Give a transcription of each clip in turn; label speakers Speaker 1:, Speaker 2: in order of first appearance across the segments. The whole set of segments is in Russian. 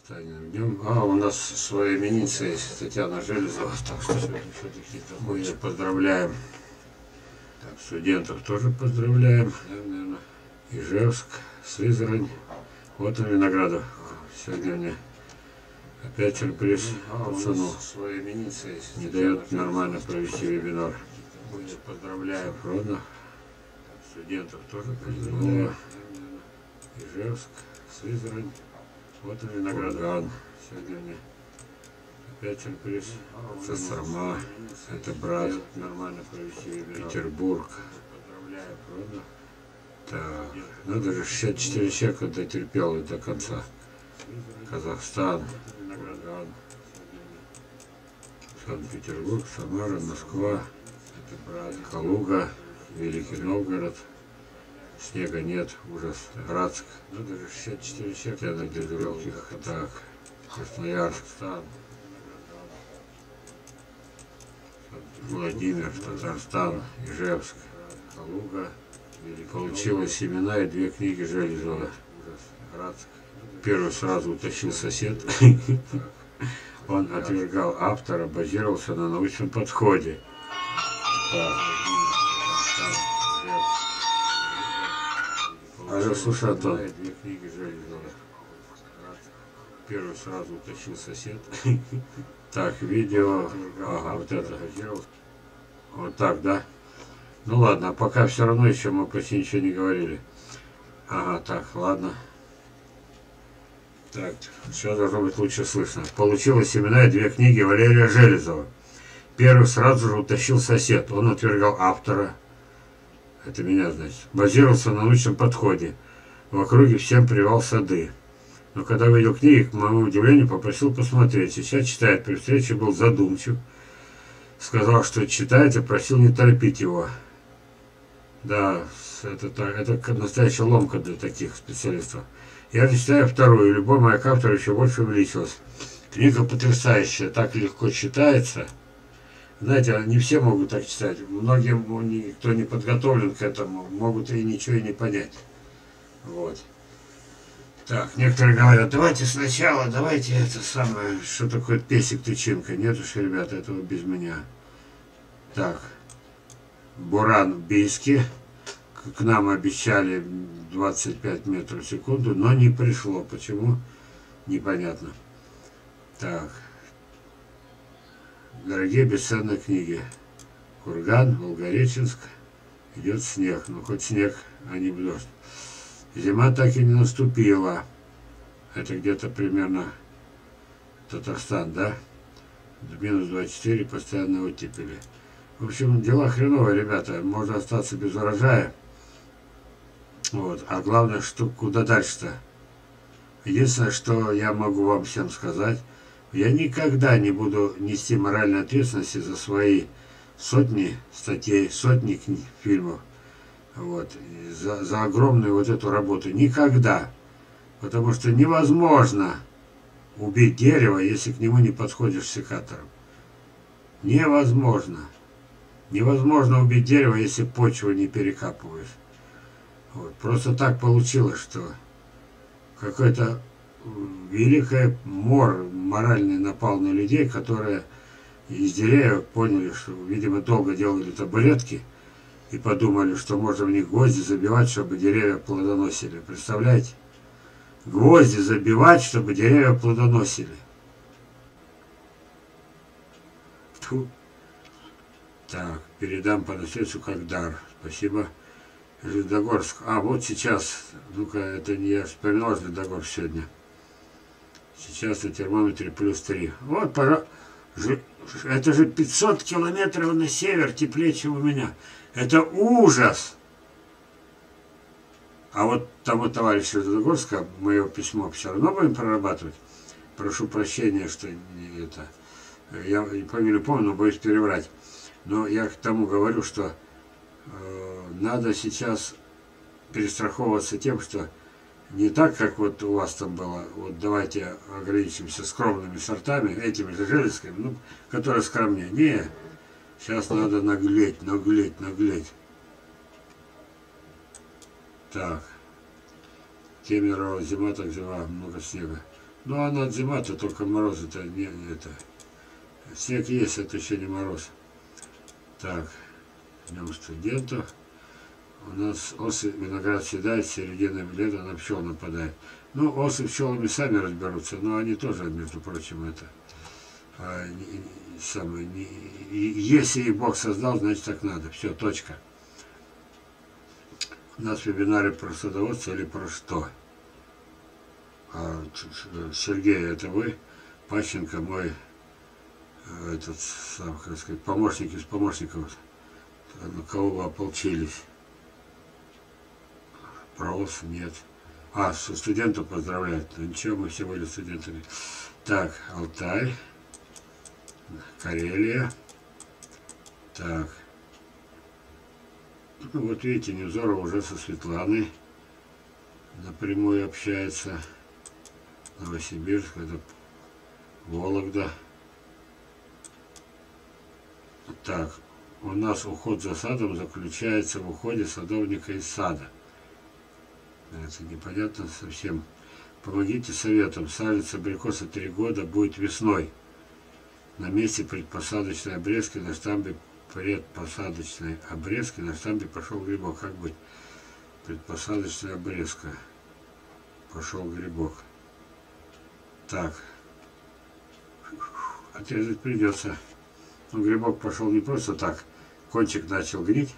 Speaker 1: Танин днем. У нас своя именинница есть, Татьяна Железова, так что все-таки мы ее поздравляем. Так, студентов тоже поздравляем, наверное. Ижевск, Сызрань. Вот он Виноградов. Сегодня мне опять сюрприз пацану. Своя именинница есть, не дает нормально провести вебинар. Мы ее поздравляем. Родно. Студентов тоже поздравляем. Ижевск, Сызрань. Вот он Виноградов. Сегодня мне опять сюрприз. Сосарма. Это брат. Нормально провести вебинар. Петербург. Поздравляю, правда? Так, надо же 64 человека дотерпел и до конца. Казахстан. Санкт-Петербург, Самара, Москва. Это брат. Калуга. Великий Новгород. Снега нет, ужас. Братск. Надо же 64 человека, я надеюсь, их. Так, Красноярск, Стан. Владимир, Татарстан, Ижевск, Калуга. Получилось семена и 2 книги Железова. Братск. Первый сразу утащил сосед. Он отвергал автора, базировался на научном подходе. Слушай, Антон. Первый сразу утащил сосед. Так, видео. Ага, вот это. Вот так, да? Ну ладно, а пока все равно еще мы почти ничего не говорили. Ага, так, ладно. Так, все должно быть лучше слышно. Получилось семена и 2 книги Валерия Железова. Первый сразу же утащил сосед. Он отвергал автора. Это меня, значит. Базировался на научном подходе. В округе всем привал сады. Но когда увидел книги, к моему удивлению, попросил посмотреть. Сейчас читает. При встрече был задумчив. Сказал, что читает, и просил не торопить его. Да, это настоящая ломка для таких специалистов. Я читаю вторую, и любовь моя к автору еще больше увеличилась. Книга потрясающая, так легко читается. Знаете, не все могут так читать. Многим, кто не подготовлен к этому, могут и ничего и не понять. Вот. Так, некоторые говорят, давайте сначала, давайте это самое, что такое песик тычинка. Нет уж, ребята, этого без меня. Так, Буран в Бийске. К нам обещали 25 метров в секунду, но не пришло. Почему? Непонятно. Так. Дорогие бесценные книги. Курган, Волгореченск. Идет снег. Ну, хоть снег, а не дождь. Зима так и не наступила. Это где-то примерно Татарстан, да? Минус 24, постоянно оттепели. В общем, дела хреновые, ребята. Можно остаться без урожая. Вот. А главное, что куда дальше-то? Единственное, что я могу вам всем сказать, я никогда не буду нести моральной ответственности за свои сотни статей, сотни книг, фильмов. Вот. За огромную вот эту работу. Никогда. Потому что невозможно убить дерево, если к нему не подходишь секатором. Невозможно. Невозможно убить дерево, если почву не перекапываешь. Вот. Просто так получилось, что какой-то великий мор моральный напал на людей, которые из деревьев поняли, что, видимо, долго делали табуретки и подумали, что можно в них гвозди забивать, чтобы деревья плодоносили. Представляете? Гвозди забивать, чтобы деревья плодоносили. Фу. Так, передам по наследству как дар. Спасибо. Железногорск. А, вот сейчас. Ну-ка, это не я вспоминал Железногорск сегодня. Сейчас на термометре +3. Вот, пожалуйста. Это же 500 километров на север теплее, чем у меня. Это ужас! А вот тому товарищу Железногорска мы его письмо все равно будем прорабатывать. Прошу прощения, что не это. Я фамилию помню, но боюсь переврать. Но я к тому говорю, что надо сейчас перестраховываться тем, что не так, как вот у вас там было, вот давайте ограничимся скромными сортами, этими же железками, ну, которые скромнее. Не, сейчас надо наглеть, наглеть, наглеть. Так, Кемерово, зима так зима, много снега. Ну, она зима-то, только морозы-то не это. Снег есть, это еще не мороз. Так, днем студентов. У нас осы виноград съедает, с середины лета на пчел нападает. Ну, осы пчелами сами разберутся, но они тоже, между прочим, это самое, если и Бог создал, значит так надо. Все, точка. У нас вебинары про садоводство или про что? Сергей, это вы? Пащенко мой этот сам, как сказать, помощник из помощников, на кого вы ополчились. Про ОС нет. Со студентов поздравляют. Ну, ничего, мы все были студентами. Так, Алтай, Карелия. Так. Ну, вот видите, Невзоров уже со Светланой напрямую общается. Новосибирск, это Вологда. Так, у нас уход за садом заключается в уходе садовника из сада. Это непонятно совсем. Помогите советом. Саженец абрикоса 3 года будет весной. На месте предпосадочной обрезки на штамбе предпосадочной обрезки на штамбе пошел грибок. Как быть? Предпосадочная обрезка. Пошел грибок. Так. Отрезать придется. Но грибок пошел не просто так. Кончик начал гнить.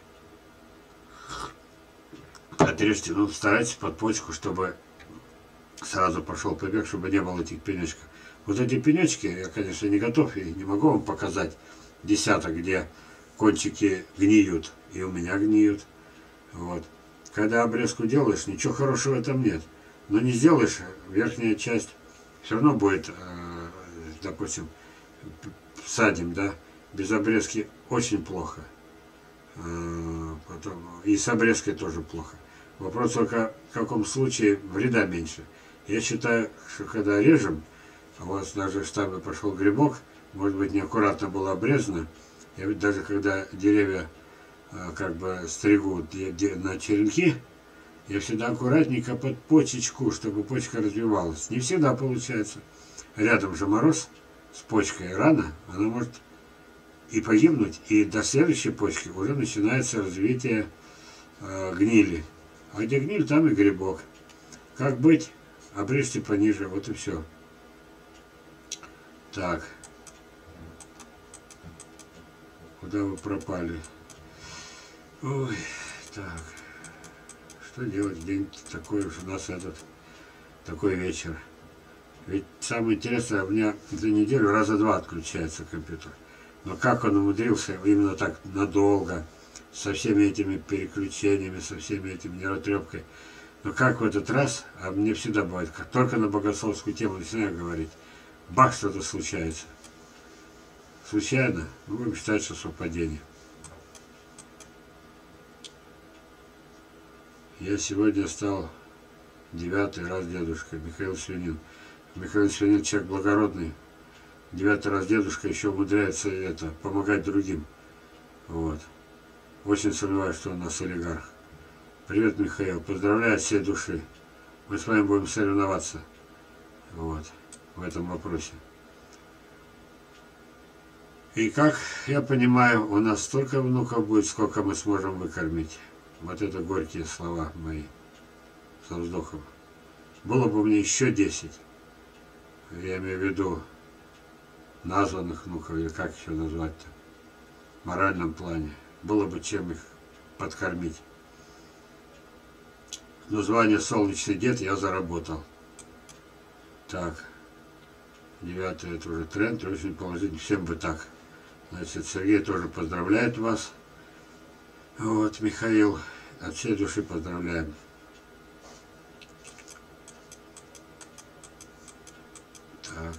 Speaker 1: Отрежьте, ну старайтесь под почку, чтобы сразу пошел побег, чтобы не было этих пенечков. Вот эти пенечки, я, конечно, не готов и не могу вам показать десяток, где кончики гниют, и у меня гниют. Вот. Когда обрезку делаешь, ничего хорошего в этом нет. Но не сделаешь, верхняя часть все равно будет, допустим, садим, да, без обрезки очень плохо. Потом, и с обрезкой тоже плохо. Вопрос только, в каком случае вреда меньше. Я считаю, что когда режем, у вас даже в штамбе пошел грибок, может быть, неаккуратно было обрезано. Я ведь даже когда деревья как бы стригут на черенки, я всегда аккуратненько под почечку, чтобы почка развивалась. Не всегда получается. Рядом же мороз с почкой, рано, она может и погибнуть, и до следующей почки уже начинается развитие гнили. А где гниль, там и грибок. Как быть? Обрежьте пониже, вот и все. Так. Куда вы пропали? Ой, так. Что делать? День такой уж у нас такой вечер. Ведь самое интересное, у меня за неделю раза 2 отключается компьютер. Но как он умудрился именно так надолго, со всеми этими переключениями, со всеми этими нервотрепкой. Но как в этот раз, а мне всегда бывает, как только на богословскую тему начинаю говорить, бах, что-то случается. Случайно, мы будем считать, что совпадение. Я сегодня стал 9-й раз дедушкой, Михаил Свинин. Михаил Свинин человек благородный. 9-й раз дедушка еще умудряется помогать другим. Вот. Очень сомневаюсь, что он у нас олигарх. Привет, Михаил. Поздравляю от всей души. Мы с вами будем соревноваться. Вот. В этом вопросе. И как я понимаю, у нас столько внуков будет, сколько мы сможем выкормить. Вот это горькие слова мои. Со вздохом. Было бы мне еще 10. Я имею в виду названных внуков, или как еще назвать-то, в моральном плане. Было бы чем их подкормить. Но звание «Солнечный дед» я заработал. Так. 9-й это уже тренд, очень положительный. Всем бы так. Значит, Сергей тоже поздравляет вас. Вот, Михаил, от всей души поздравляем. Так.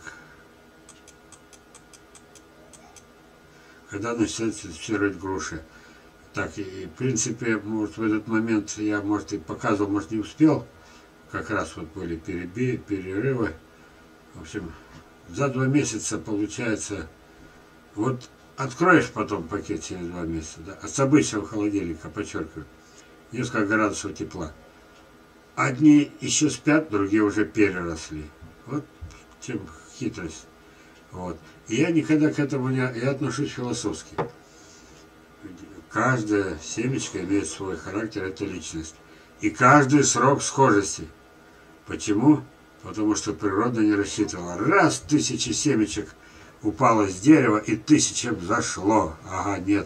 Speaker 1: Когда начинают сертифицировать груши? Так, и в принципе, может, в этот момент я, может, и показывал, может, не успел. Как раз вот были перерывы. В общем, за 2 месяца получается, вот откроешь потом пакет через 2 месяца, да, от обычного холодильника, подчеркиваю, несколько градусов тепла. Одни еще спят, другие уже переросли. Вот чем хитрость. Вот. И я никогда к этому не... Я отношусь философски. Каждая семечко имеет свой характер, это личность. И каждый срок схожести. Почему? Потому что природа не рассчитывала. Раз 1000 семечек упало с дерева, и 1000 взошло. Ага, нет.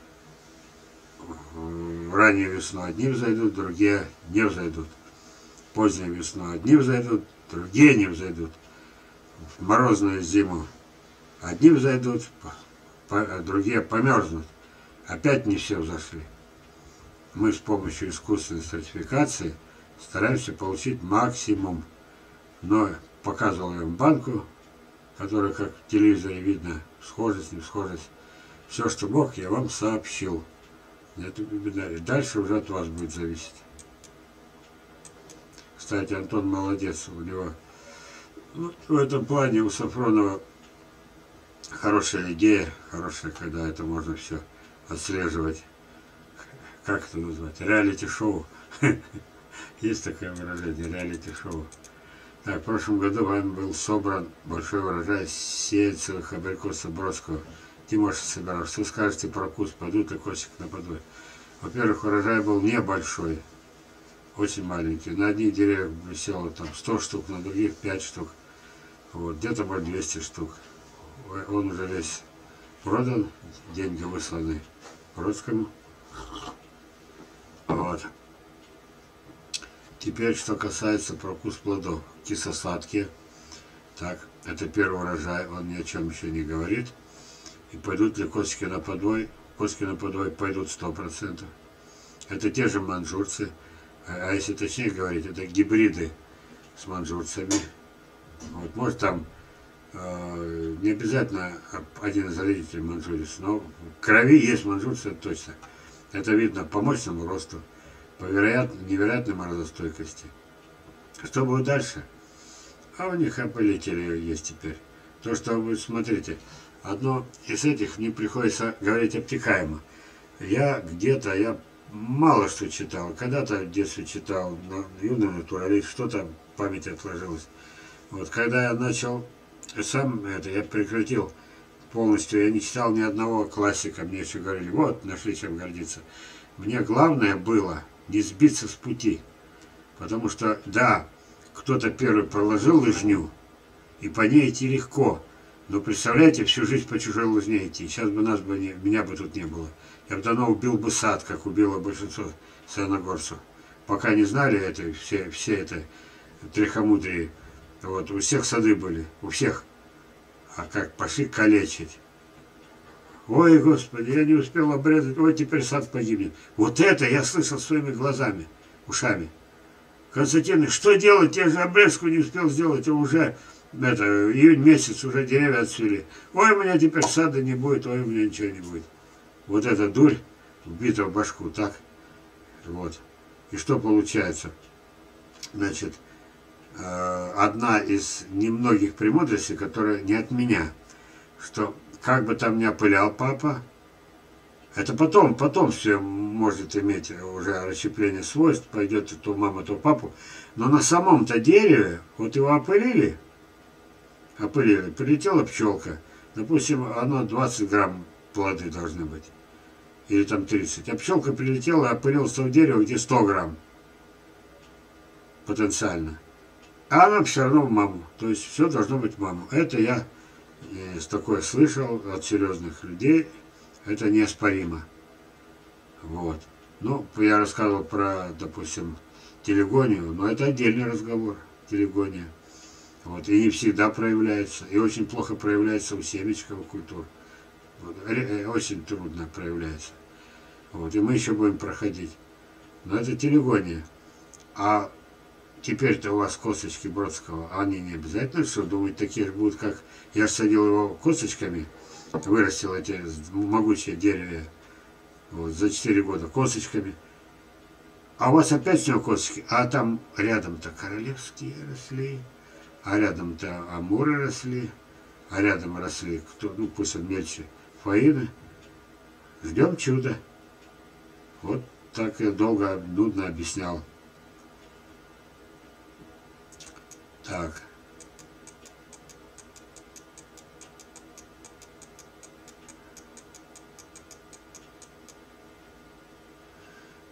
Speaker 1: В раннюю весну одни взойдут, другие не взойдут. Позднюю весну одни взойдут, другие не взойдут. В морозную зиму одни взойдут, другие померзнут. Опять не все взошли. Мы с помощью искусственной стратификации стараемся получить максимум. Но показывал я вам банку, которая, как в телевизоре видно, схожесть, не схожесть. Все, что мог, я вам сообщил. Это вебинаре. Дальше уже от вас будет зависеть. Кстати, Антон молодец. У него в этом плане у Сафронова хорошая идея, хорошая, когда это можно все отслеживать. Как это назвать? Реалити-шоу. Есть такое выражение, реалити-шоу. Так, в прошлом году вами был собран большой урожай сеянцевых абрикосов Бродского. Тимоша собирал. Что скажете про вкус? Пойдут ли косик на подвой? Во-первых, урожай был небольшой, очень маленький. На одних деревьях висело там 100 штук, на других 5 штук. Вот, где-то было 200 штук. Он уже весь продан, деньги высланы Бродскому. Вот. Теперь, что касается про вкус плодов. Кисло-сладкие. Так, это первый урожай, он ни о чем еще не говорит. И пойдут ли косики на подвой? Косики на подвой пойдут 100%. Это те же манжурцы. А если точнее говорить, это гибриды с манжурцами. Вот, может там не обязательно один из родителей манжурец, но в крови есть манжурцы, это точно. Это видно по мощному росту, по невероятной морозостойкости. Что будет дальше? А у них опылители есть теперь. То, что вы смотрите, одно из этих не приходится говорить обтекаемо. Я мало что читал. Когда-то в детстве читал юный натуралист, что-то в памяти отложилось. Вот когда я начал сам я прекратил полностью, я не читал ни одного классика, мне еще говорили, вот, нашли чем гордиться. Мне главное было не сбиться с пути, потому что, да, кто-то первый проложил лыжню, и по ней идти легко, но представляете, всю жизнь по чужой лыжне идти, сейчас бы меня бы тут не было. Я бы давно убил бы сад, как убило большинство саяногорцев. Пока не знали это, все это трихомудрие. Вот, у всех сады были, у всех. А как пошли калечить. Ой, Господи, я не успел обрезать, ой, теперь сад погибнет. Вот это я слышал своими глазами, ушами. Константин, что делать, я же обрезку не успел сделать, а уже, июнь месяц, уже деревья отцвели. Ой, у меня теперь сада не будет, ой, у меня ничего не будет. Вот эта дурь вбита в башку, так? Вот. И что получается? Значит, одна из немногих премудростей, которая не от меня, что как бы там ни опылял папа, это потом все может иметь уже расщепление свойств, пойдет то мама, то папу, но на самом-то дереве, вот его опылили, прилетела пчелка, допустим, оно 20 грамм плоды должны быть, или там 30, а пчелка прилетела и опылила с того дерева, где 100 грамм потенциально. А она все равно в маму. То есть все должно быть в маму. Это я такое слышал от серьезных людей. Это неоспоримо. Вот. Ну, я рассказывал про, допустим, телегонию, но это отдельный разговор. Телегония. Вот. И не всегда проявляется. И очень плохо проявляется у семечковых культур. Вот. Очень трудно проявляется. Вот. И мы еще будем проходить. Но это телегония. А теперь-то у вас косточки Бродского, они не обязательно, что думать, такие же будут, как я садил его косточками, вырастил эти могучие деревья вот, за 4 года косточками. А у вас опять с него косточки, а там рядом-то королевские росли, а рядом-то амуры росли, а рядом росли, ну пусть он мельче, фаины. Ждем чуда. Вот так я долго, нудно объяснял. Так.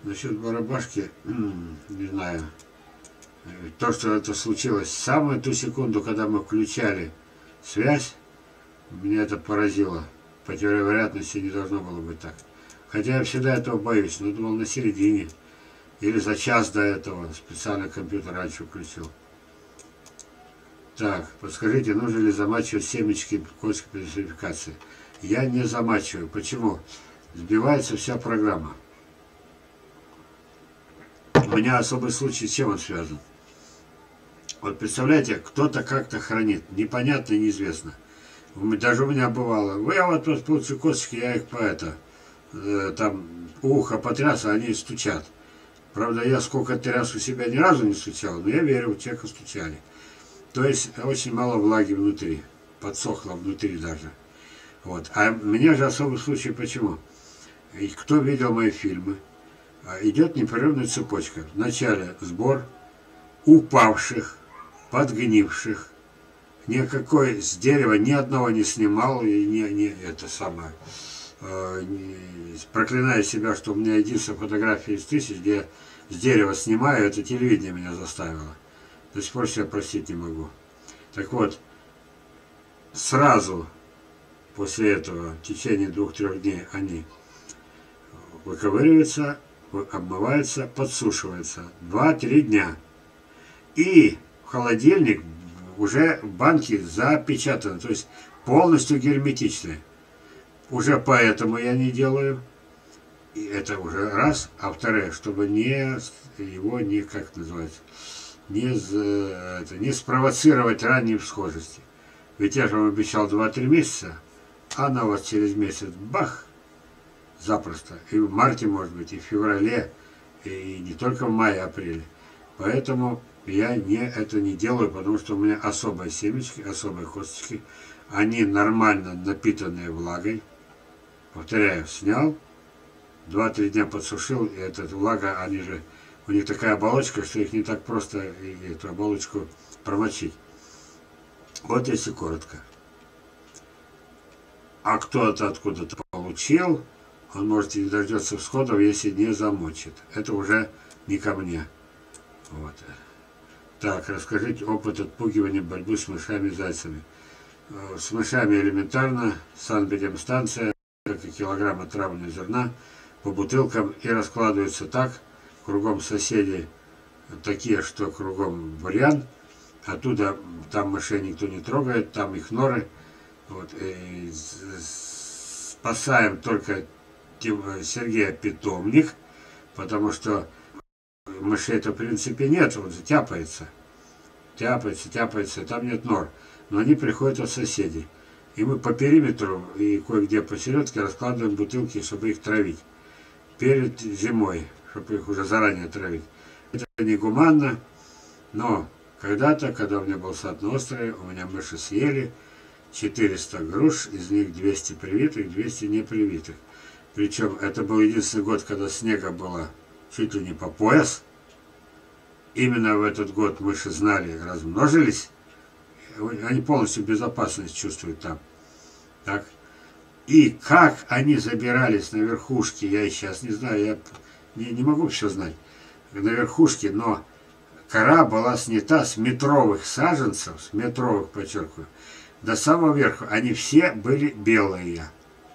Speaker 1: Насчет барабашки, не знаю. То, что это случилось в самую ту секунду, когда мы включали связь, меня это поразило. По теории вероятности не должно было быть так. Хотя я всегда этого боюсь, но думал на середине. Или за час до этого специально компьютер раньше включил. Так, подскажите, нужно ли замачивать семечки костной персонификации? Я не замачиваю. Почему? Сбивается вся программа. У меня особый случай, с чем он связан? Вот представляете, кто-то как-то хранит, непонятно и неизвестно. Даже у меня бывало, я вот получу косточки, я их там ухо потряс, а они стучат. Правда, я сколько тряс у себя ни разу не стучал, но я верю, у человека стучали. То есть очень мало влаги внутри, подсохло внутри даже. Вот. А у меня же особый случай, почему? И кто видел мои фильмы, идет непрерывная цепочка. Вначале сбор упавших, подгнивших. Никакой с дерева ни одного не снимал, и не это самое. Проклинаю себя, что у меня единственная фотография из 1000, где я с дерева снимаю, это телевидение меня заставило. До сих пор себя простить не могу. Так вот, сразу после этого, в течение 2-3 дней, они выковыриваются, обмываются, подсушиваются. 2-3 дня. И в холодильник уже банки запечатаны, то есть полностью герметичные. Уже поэтому я не делаю. И это уже раз. А второе, чтобы его не, как называется, не спровоцировать ранние всхожести. Ведь я же вам обещал 2-3 месяца, а на вот через месяц бах, запросто. И в марте, может быть, и в феврале, и не только в мае-апреле. Поэтому я это не делаю, потому что у меня особые семечки, особые косточки. Они нормально напитанные влагой. Повторяю, снял, 2-3 дня подсушил, и эта влага, у них такая оболочка, что их не так просто эту оболочку промочить. Вот если коротко. А кто-то откуда-то получил, он может и не дождется всходов, если не замочит. Это уже не ко мне. Вот. Так, расскажите опыт отпугивания борьбы с мышами и зайцами. С мышами элементарно, санэпидемстанция, как и килограмм отравленного зерна, по бутылкам и раскладывается так, кругом соседи такие, что кругом бурьян, оттуда там мышей никто не трогает, там их норы. Вот, и спасаем только Сергея питомник, потому что мышей-то в принципе нет, он же тяпается, там нет нор, но они приходят от соседей. И мы по периметру и кое-где посередке раскладываем бутылки, чтобы их травить. Перед зимой, чтобы их уже заранее травить. Это негуманно, но когда-то, когда у меня был сад на острове, у меня мыши съели 400 груш, из них 200 привитых, 200 непривитых. Причем это был единственный год, когда снега было чуть ли не по пояс. Именно в этот год мыши знали, размножились. Они полностью безопасность чувствуют там. Так. И как они забирались на верхушки, я и сейчас не знаю, я не могу все знать. На верхушке, но кора была снята с метровых саженцев, с метровых, подчеркиваю, до самого верха. Они все были белые.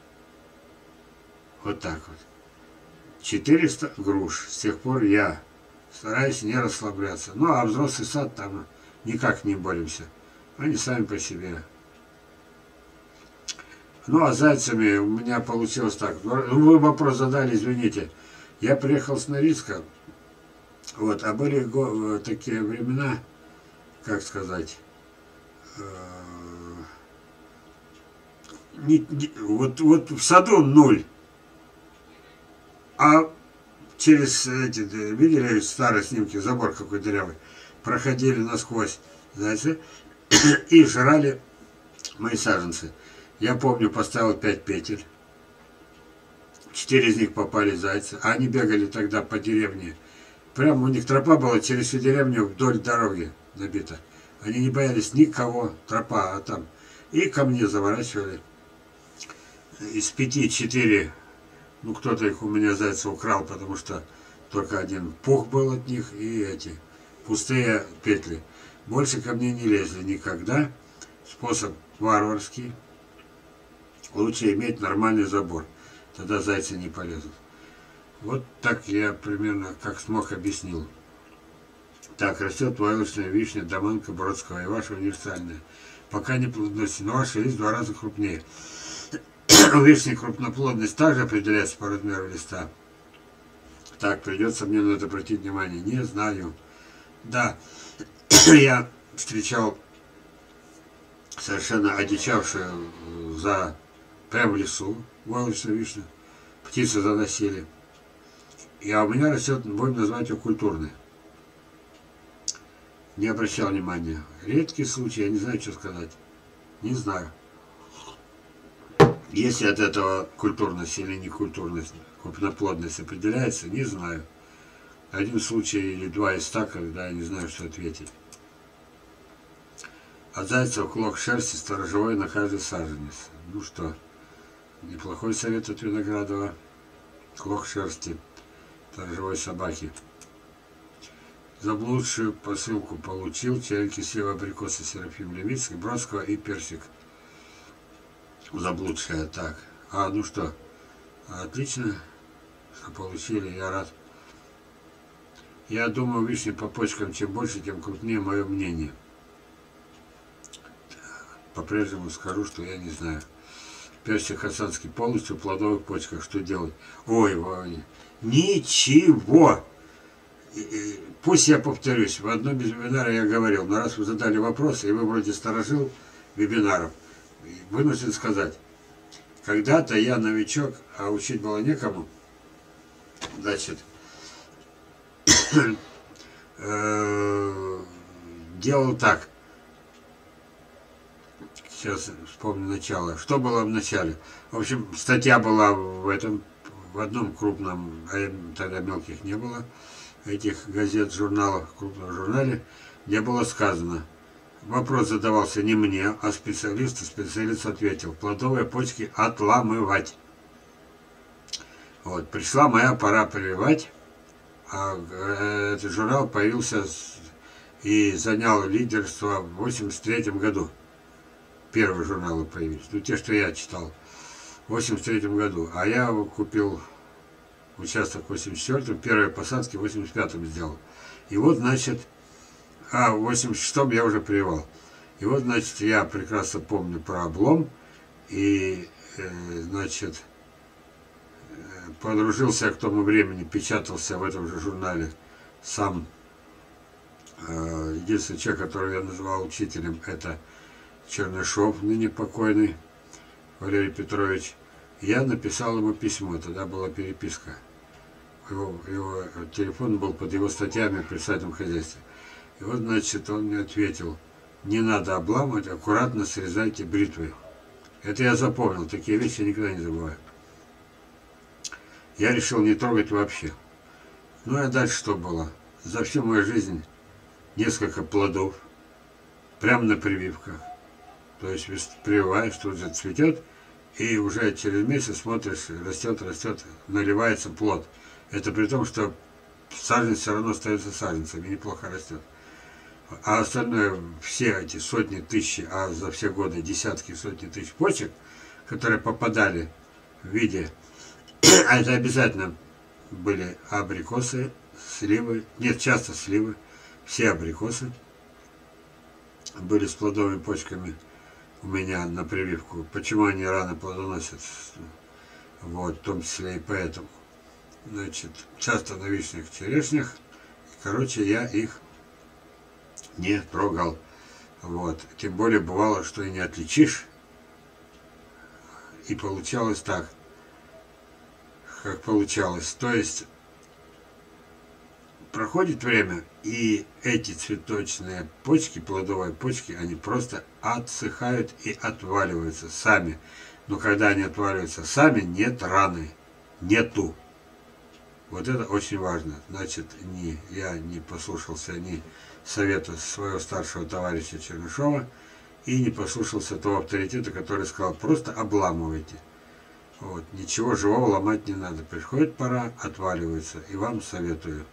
Speaker 1: Вот так вот. 400 груш. С тех пор я стараюсь не расслабляться. Ну, а взрослый сад там никак не боремся. Они сами по себе. Ну, а с зайцами у меня получилось так. Вы вопрос задали, извините. Я приехал с Норильска. Вот, а были такие времена, как сказать, вот в саду 0. А через видели старые снимки, забор какой дырявый, проходили насквозь зайцы и жрали мои саженцы. Я помню, поставил 5 петель. 4 из них попали зайцы. А они бегали тогда по деревне. Прямо у них тропа была через всю деревню вдоль дороги набита. Они не боялись никого, тропа, а там. И ко мне заворачивали. Из 5 4, ну кто-то их у меня зайца украл, потому что только один пух был от них и эти пустые петли. Больше ко мне не лезли никогда. Способ варварский. Лучше иметь нормальный забор. Тогда зайцы не полезут. Вот так я примерно как смог объяснил. Так, растет войлочная вишня, доманка Бродского и ваша универсальная. Пока не плодоносит, но ваша есть в 2 раза крупнее. У вишни крупноплодность также определяется по размеру листа. Так, придется мне на это обратить внимание. Не знаю. Да, я встречал совершенно одичавшую прямо в лесу войлочную вишню. Птицы заносили. А у меня растет, будем назвать ее культурной. Не обращал внимания. Редкий случай, я не знаю, что сказать. Не знаю. Если от этого культурность или некультурность, крупноплодность определяется, не знаю. Один случай или 2 из 100, когда я не знаю, что ответить. От зайцев клок шерсти сторожевой на каждый саженец. Ну что, неплохой совет от Виноградова. Клок шерсти сторожевой собаки. Заблудшую посылку получил. Черенки слива абрикоса Серафим Левицкий, Бродского и персик. Заблудшая, так. Ну что, отлично, что получили, я рад. Я думаю, вишни по почкам, чем больше, тем крупнее мое мнение. По-прежнему скажу, что я не знаю. Персик хасанский полностью в плодовых почках. Что делать? Ой, ничего! Пусть я повторюсь. В одном из вебинаров я говорил, но раз вы задали вопрос, и вы вроде сторожил вебинаров, вынужден сказать. Когда-то я новичок, а учить было некому. Значит, делал так. Сейчас вспомню начало. Что было в начале? В общем, статья была в одном крупном, а тогда мелких не было, этих газет, журналов, в крупном журнале, где было сказано. Вопрос задавался не мне, а специалисту. Специалист ответил: плодовые почки отламывать. Вот, пришла моя пора прививать, а этот журнал появился и занял лидерство в 1983 году. Первые журналы появились, ну те, что я читал, в 1983 году. А я купил участок в 1984, первые посадки в 1985 сделал. И вот, значит, в 1986 я уже прививал. И вот, значит, я прекрасно помню про облом. И, значит, подружился к тому времени, печатался в этом же журнале сам. Единственный человек, которого я называл учителем, это Чернышов, ныне покойный Валерий Петрович. Я написал ему письмо, тогда была переписка. Его телефон был под его статьями при садовом хозяйстве. И вот, значит, он мне ответил: не надо обламывать, аккуратно срезайте бритвой. Это я запомнил, такие вещи я никогда не забываю. Я решил не трогать вообще. Ну а дальше что было? За всю мою жизнь несколько плодов, прямо на прививках. То есть прививаешь, тут же цветет, и уже через месяц смотришь, растет, наливается плод. Это при том, что саженец все равно остается саженцем и неплохо растет. А остальное, все эти сотни тысяч, а за все годы десятки, сотни тысяч почек, которые попадали в виде, а это обязательно были абрикосы, сливы, нет, часто сливы, все абрикосы были с плодовыми почками у меня на прививку. Почему они рано плодоносят? Вот, в том числе и поэтому. Значит, часто на вишнях, черешнях. Короче, я их не трогал. Вот. Тем более бывало, что и не отличишь. И получалось так, как получалось. То есть проходит время, и эти цветочные почки, плодовые почки, они просто отсыхают и отваливаются сами. Но когда они отваливаются сами, нет раны, нету. Вот это очень важно. Значит, я не послушался ни совета своего старшего товарища Чернышова и не послушался того авторитета, который сказал: просто обламывайте. Вот, ничего живого ломать не надо. Приходит пора, отваливается. И вам советую.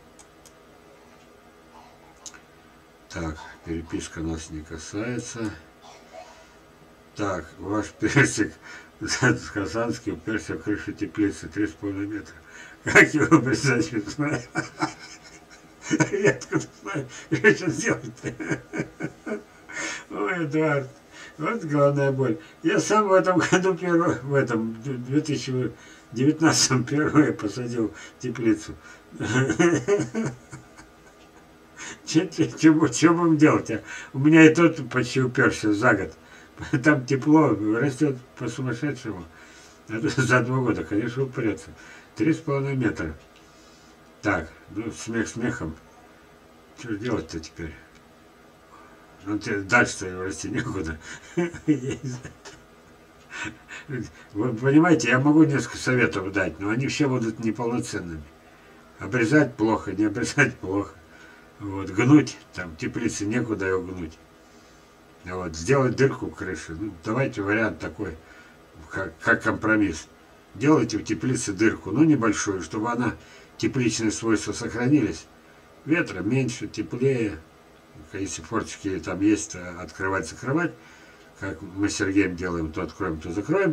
Speaker 1: Так, переписка нас не касается. Так, ваш персик, казанский персик крыши теплицы 3,5 метра. Как его обрезать, не знаю. Я откуда знаю, что сейчас делать-то? Ой, Эдуард, вот главная боль. Я сам в этом году в этом 2019 впервые посадил теплицу. Что будем делать? У меня и тот почти уперся за год. Там тепло, растет по-сумасшедшему. За 2 года, конечно, упрется. 3,5 метра. Так, ну смех смехом. Что делать-то теперь? Ну дальше-то расти некуда. Вы понимаете, я могу несколько советов дать, но они все будут неполноценными. Обрезать плохо, не обрезать плохо. Вот, гнуть, там теплицы некуда его гнуть. Вот, сделать дырку в крыше. Ну, давайте вариант такой, как компромисс. Делайте в теплице дырку, но небольшую, чтобы она, тепличные свойства сохранились. Ветра меньше, теплее. Если форточки там есть, открывать, закрывать. Как мы с Сергеем делаем, то откроем, то закроем.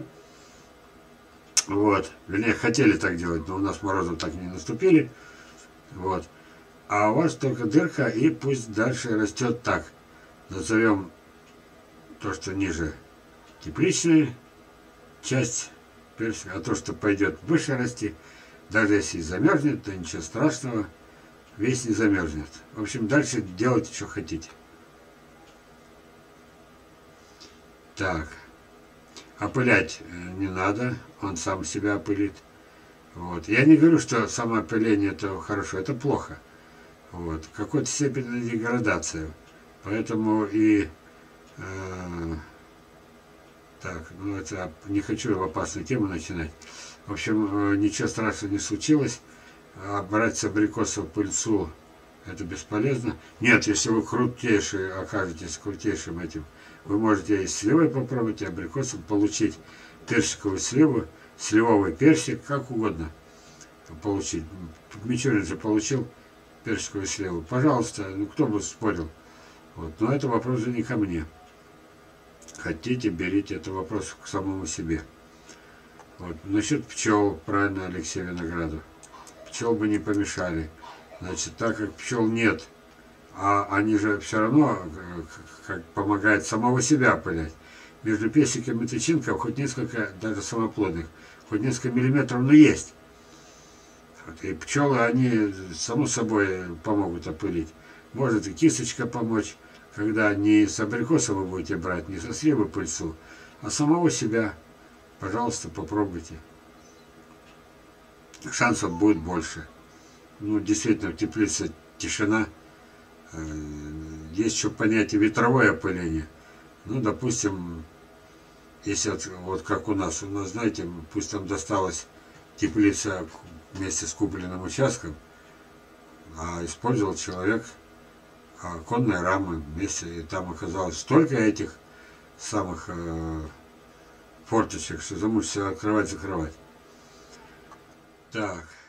Speaker 1: Вот. Вернее, хотели так делать, но у нас морозы так не наступили. Вот. А у вас только дырка, и пусть дальше растет так. Назовем то, что ниже тепличная часть персика, а то, что пойдет выше расти, даже если замерзнет, то ничего страшного, весь не замерзнет. В общем, дальше делайте, что хотите. Так, опылять не надо, он сам себя опылит. Вот. Я не говорю, что самоопыление это хорошо, это плохо. Вот. В какой-то степени деградация. Поэтому и так, ну это не хочу в опасную тему начинать. В общем, ничего страшного не случилось. А брать с абрикосов пыльцу это бесполезно. Нет, если вы крутейший окажетесь крутейшим этим, вы можете и сливой попробовать, и абрикосом получить персиковую сливу, сливовый персик, как угодно получить. Мичурин же получил персиковую сливу. Пожалуйста, ну кто бы спорил. Вот. Но это вопрос же не ко мне. Хотите, берите, это вопрос к самому себе. Вот. Насчет пчел, правильно Алексей Виноградов. Пчел бы не помешали. Значит, так как пчел нет, а они же все равно как помогают самого себя опылять. Между песиками и тычинками хоть несколько, даже самоплодных, хоть несколько миллиметров, но есть. Вот. И пчелы, они само собой помогут опылить. Может и кисточка помочь, когда не с абрикоса вы будете брать, не со сливы пыльцу, а самого себя. Пожалуйста, попробуйте. Шансов будет больше. Ну, действительно, в теплице тишина. Есть еще понятие ветровое опыление. Ну, допустим, если вот как у нас, знаете, пусть там досталась теплица вместе с купленным участком, а использовал человек оконные рамы вместе, и там оказалось столько этих самых форточек, что замучился открывать-закрывать. Так.